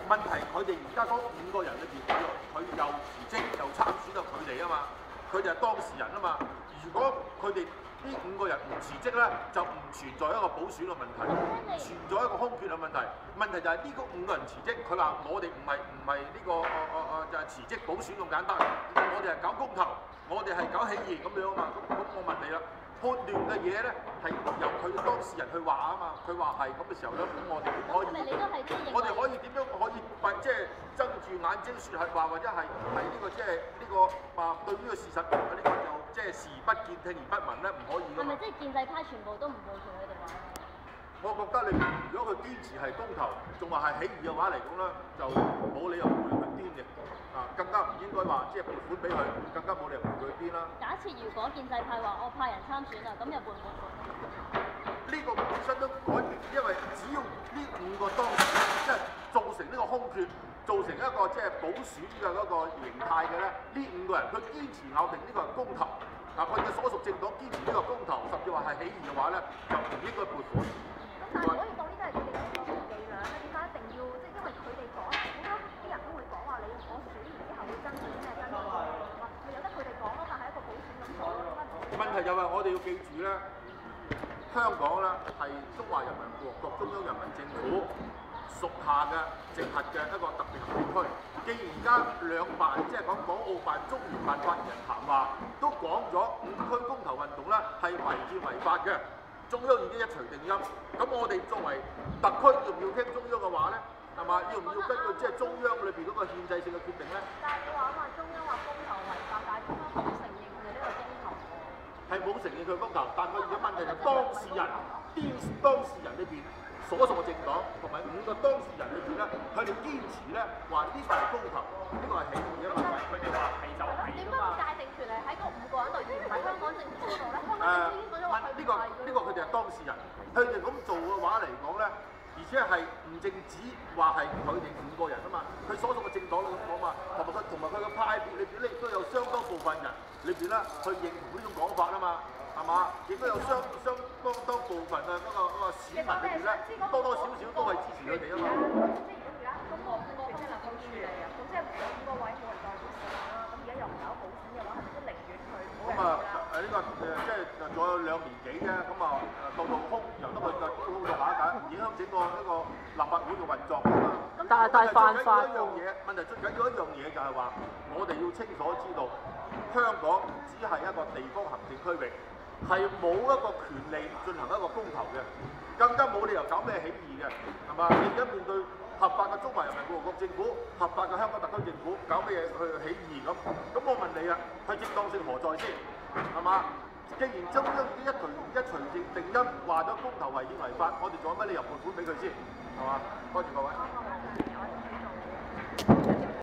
問題佢哋而家嗰5個人裏邊，佢又辭職又參選到佢哋啊嘛，佢哋係當事人啊嘛。如果佢哋呢5個人唔辭職咧，就唔存在一個補選嘅問題，存在一個空缺嘅問題。問題就係呢個5個人辭職，佢話我哋唔係呢個就係辭職補選咁簡單，我哋係搞公投，我哋係搞起義咁樣啊嘛。咁我問你啦。判斷嘅嘢咧係由佢當事人去話啊嘛，佢話係咁嘅時候咧，咁我哋可以，我哋可以點樣可以即係睜住眼睛説係話，或者係呢個即係呢個話對於個事實呢個就即係視而不見聽而不聞咧，唔可以㗎嘛。係咪即係建制派全部都唔會同佢哋玩？我覺得你如果佢堅持係公投，仲話係起義嘅話嚟講咧，就冇理由會去癲嘅。更加唔應該話即係撥款俾佢，更加冇理由陪佢邊啦。假設如果建制派話我派人參選啦，咁又撥唔撥款？呢個本身都改變，因為只要呢5個當事人即係造成呢個空缺，造成一個即係補選嘅嗰個形態嘅咧，呢5個人佢堅持咬定呢個係公投，佢嘅所屬政黨堅持呢個公投，甚至話係起義嘅話咧，就唔應該撥款。咁但係可以當呢啲係佢哋嘅伎倆咧，點解一定要即係因為佢哋講，好多啲人都會講話你我選完之後會爭取咩爭取乜，咪由得佢哋講咯，但係一個補選咁做咯。問題就係我哋要記住咧，香港咧係中華人民共和國中央人民政府屬下嘅直轄嘅一個特別行政區。既然而家兩辦即係講港澳辦、中聯辦發言人談話都講咗5區公投運動咧係違憲違法嘅。中央已經一錘定音，咁我哋作為特區要唔要聽中央嘅話咧？係嘛？要唔要根據即係中央裏邊嗰個憲制性嘅決定咧？但係你話中央話公投違法，但係中央冇承認佢呢個公投喎。係冇承認佢公投，但係佢而家問題就當事人裏邊所屬嘅政黨同埋5個當事人裏邊咧，佢哋堅持咧話呢個係公投，呢個係起義啊嘛。佢哋話係就係點解界定權係喺嗰5個人度，而唔係香港政府嗰度咧？呢個佢哋係當事人，佢哋咁做嘅話嚟講咧，而且係唔淨止話係佢哋5個人啊嘛，佢所屬嘅政黨咁講嘛，同埋佢嘅派別裏邊咧，亦都有相當部分人裏邊咧去認同呢種講法啊嘛，係嘛？亦都有相當部分嘅嗰個市民裏邊咧，多少都係支持佢哋啊嘛。即係如果而家中國5個即係能夠處理啊，咁即係5個位冇人代表市民啦，咁而家又唔搞補選嘅話，係咪都寧願佢冇人啦？呢個即係仲有2年幾啫，咁到空由得佢就空到下一屆，唔影響整個呢個立法會嘅運作啊嘛。但係犯法嘅問題，最緊要一樣嘢就係話，我哋要清楚知道，香港只係一個地方行政區域，係冇一個權利進行一個公投嘅，更加冇理由搞咩起義嘅，係嘛？你而家面對合法嘅中華人民共和國政府、合法嘅香港特區政府，搞咩嘢去起義咁？咁我問你啦，係正當性何在先？係嘛？既然中央已經一錘定音話咗公投違憲違法，我哋仲有乜理由撥款俾佢先？係嘛？多謝各位。